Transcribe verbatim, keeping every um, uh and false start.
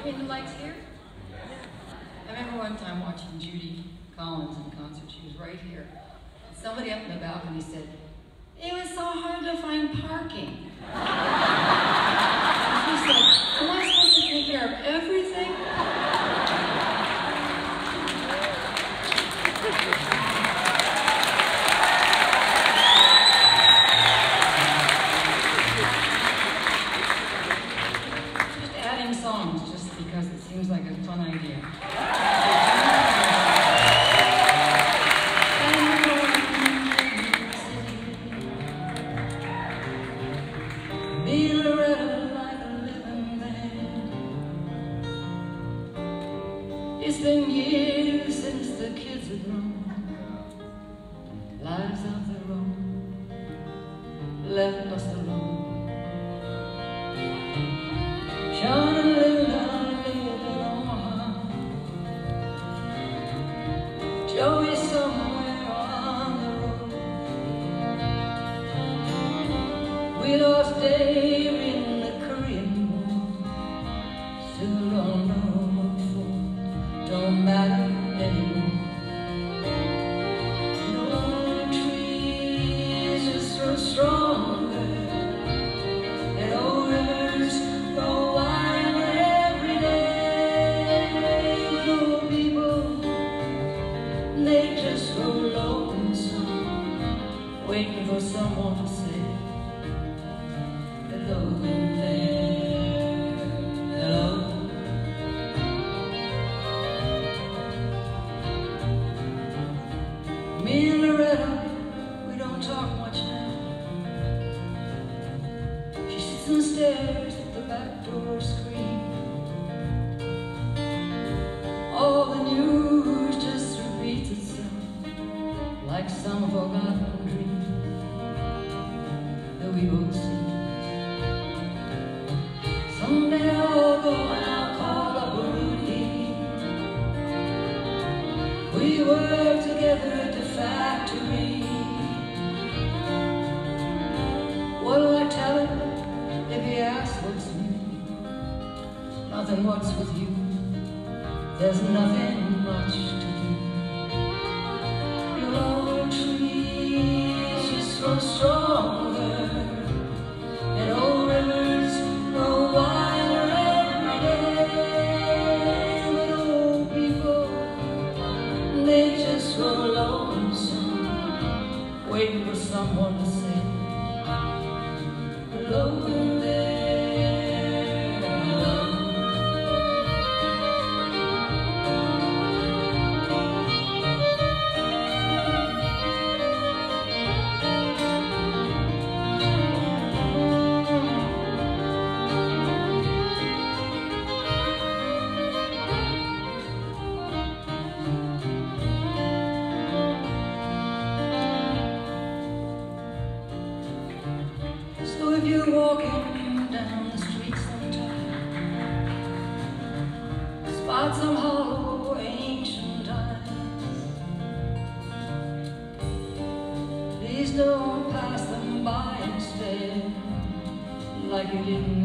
I mean, the light's here. I remember one time watching Judy Collins in concert. She was right here. And somebody up in the balcony said, "It was so hard to find parking." And she said, "Am I supposed to take care of everything?" Just adding songs just because it seems like a fun idea. It's been years since the kids have grown, lives of their own, left us alone. Sean and Linda live in Omaha, Joey's somewhere on the road. We lost Dave in the Korean War, still don't know what for. Don't matter anymore. No trees just grow stronger, and old rivers grow wider every day. But old people, they just grow lonesome, waiting for someone to say hello in there, hello. Me and Loretta, we don't talk much now. She sits and stares at the back door screen. All the news just repeats itself like some forgotten dream that we both see. Someday I'll go and I'll call up Rudy. We work together at the factory. What'll I tell him if he asks what's new? Nothing, what's with you? There's nothing much to do. Your trees just grow stronger, and old rivers grow wider every day. But old people, they just grow lonesome, waiting for someone to say hello there, hello. So if you're walking down the street sometime, spot some hollow ancient eyes, please don't pass them by instead, like you didn't